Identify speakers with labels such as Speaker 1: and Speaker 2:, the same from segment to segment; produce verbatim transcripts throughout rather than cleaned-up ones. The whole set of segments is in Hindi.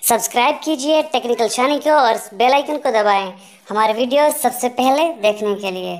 Speaker 1: सब्सक्राइब कीजिए टेक्निकल शानी को और बेल आइकन को दबाएं हमारे वीडियो सबसे पहले देखने के लिए।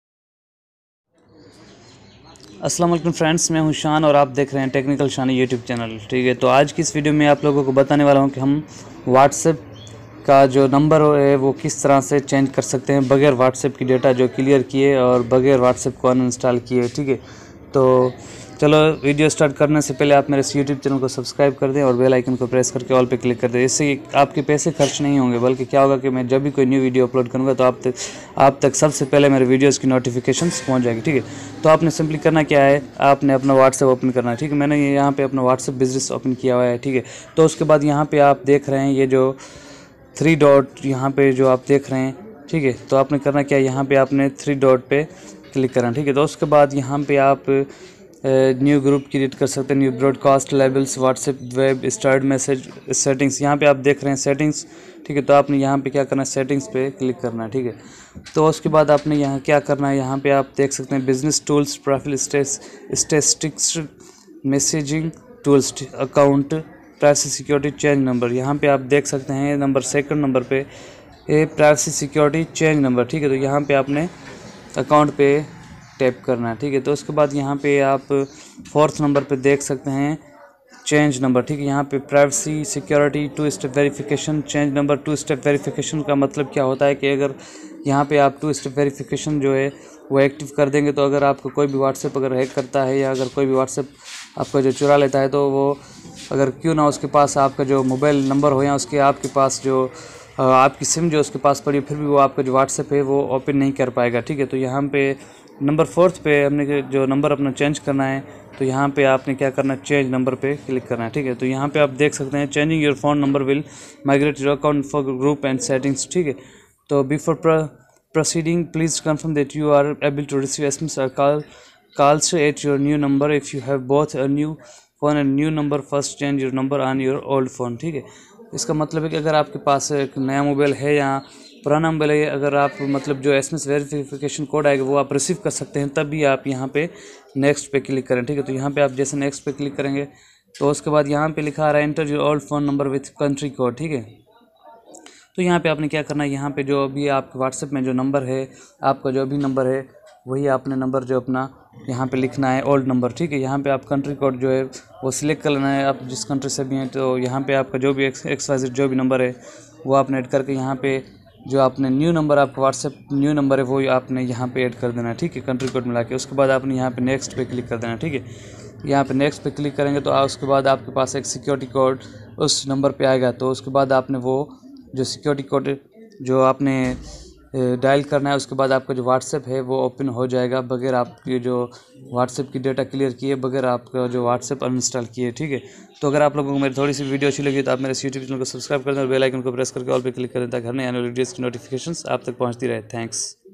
Speaker 2: अस्सलाम वालेकुम फ्रेंड्स, मैं हूं शान और आप देख रहे हैं टेक्निकल शानी यूट्यूब चैनल। ठीक है, तो आज की इस वीडियो में आप लोगों को बताने वाला हूं कि हम व्हाट्सएप का जो नंबर है वो किस तरह से चेंज कर सकते हैं बगैर व्हाट्सएप की डेटा जो क्लियर किए और बगैर व्हाट्सएप को अनइंस्टॉल किए। ठीक है, तो चलो वीडियो स्टार्ट करने से पहले आप मेरे इस यूट्यूब चैनल को सब्सक्राइब कर दें और बेल आइकन को प्रेस करके ऑल पे क्लिक कर दें। इससे आपके पैसे खर्च नहीं होंगे, बल्कि क्या होगा कि मैं जब भी कोई न्यू वीडियो अपलोड करूंगा तो आप तक आप तक सबसे पहले मेरे वीडियोस की नोटिफिकेशंस पहुंच जाएगी। ठीक है, तो आपने सिंपली करना क्या है, आपने अपना व्हाट्सएप ओपन करना है। ठीक है, मैंने यहाँ पे अपना व्हाट्सएप बिजनेस ओपन किया हुआ है। ठीक है, तो उसके बाद यहाँ पर आप देख रहे हैं ये जो थ्री डॉट यहाँ पर जो आप देख रहे हैं। ठीक है, तो आपने करना क्या है, यहाँ पर आपने थ्री डॉट पे क्लिक करना। ठीक है, तो उसके बाद यहाँ पर आप न्यू ग्रुप क्रिएट कर सकते हैं, new broadcast labels, WhatsApp web start message settings. यहाँ पे आप देख रहे हैं सेटिंग्स। ठीक है, तो आपने यहाँ पे क्या करना है, सेटिंग्स पे क्लिक करना है। ठीक है, तो उसके बाद आपने यहाँ क्या करना है, यहाँ पे आप देख सकते हैं business tools, profile statistics, messaging tools, account, privacy security, change number. यहाँ पे आप देख सकते हैं नंबर सेकंड नंबर पे प्राइवेसी सिक्योरिटी चेंज नंबर। ठीक है, तो यहाँ पे आपने अकाउंट पे टैप करना है। ठीक है, तो उसके बाद यहाँ पे आप फोर्थ नंबर पे देख सकते हैं चेंज नंबर। ठीक है, यहाँ पे privacy security two step verification change number. Two step verification का मतलब क्या होता है कि अगर यहाँ पे आप टू स्टेप वेरिफिकेशन जो है वो एक्टिव कर देंगे तो अगर आपको कोई भी व्हाट्सएप अगर हैक करता है या अगर कोई भी व्हाट्सएप आपका जो चुरा लेता है तो वो अगर क्यों ना उसके पास आपका जो मोबाइल नंबर हो या उसके आपके पास जो आपकी सिम जो उसके पास पड़ी, फिर भी वो आपका जो व्हाट्सएप है वो ओपन नहीं कर पाएगा। ठीक है, तो यहाँ पे नंबर फोर्थ पे हमने जो नंबर अपना चेंज करना है, तो यहाँ पे आपने क्या करना है, चेंज नंबर पे क्लिक करना है। ठीक है, तो यहाँ पे आप देख सकते हैं changing your phone number will migrate your account for group and settings. ठीक है, तो before proceeding please confirm that you are able to receive SMS और call calls at your new number if you have both a new phone and new number first change your number on your old phone. ठीक है, इसका मतलब है कि अगर आपके पास एक नया मोबाइल है या पुराना मोबाइल है, अगर आप मतलब जो एसएमएस वेरिफिकेशन कोड आएगा वो आप रिसीव कर सकते हैं, तब भी आप यहाँ पे नेक्स्ट पे क्लिक करें। ठीक है, तो यहाँ पे आप जैसे नेक्स्ट पे क्लिक करेंगे तो उसके बाद यहाँ पे लिखा आ रहा है enter your old phone number with country code. ठीक है, तो यहाँ पे आपने क्या करना है, यहाँ पे जो अभी आपके व्हाट्सएप में जो नंबर है, आपका जो अभी नंबर है वही आपने नंबर जो अपना यहाँ पे लिखना है, ओल्ड नंबर। ठीक है, यहाँ पे आप कंट्री कोड जो है वो सिलेक्ट कर लेना है, आप जिस कंट्री से भी हैं। तो यहाँ पे आपका जो भी एक्स एक्स वाई जेड जो भी नंबर है वो आपने ऐड करके यहाँ पे जो आपने न्यू नंबर आपका व्हाट्सएप न्यू नंबर है वो आपने यहाँ पे ऐड कर देना है। ठीक है, कंट्री कोड मिला के उसके बाद आपने यहाँ पे नेक्स्ट पे क्लिक कर देना है। ठीक है, यहाँ पे नेक्स्ट पे क्लिक करेंगे तो उसके बाद आपके पास एक सिक्योरिटी कोड उस नंबर पे आएगा। तो उसके बाद आपने वो जो सिक्योरिटी कोड जो आपने डायल करना है, उसके बाद आपका जो व्हाट्सएप है वो ओपन हो जाएगा बगैर आपकी जो व्हाट्सएप की डेटा क्लियर किए, बगैर आपका जो व्हाट्सएप अनइंस्टॉल किए। ठीक है, तो अगर आप लोगों को मेरी थोड़ी सी वीडियो अच्छी लगी तो आप मेरे यूट्यूब चैनल को सब्सक्राइब कर दें और बेल आइकन को प्रेस करके ऑल पे क्लिक करें ताकि हर नए वीडियोज़ की नोटिफिकेशंस आप तक पहुंचती रहे। थैंक्स।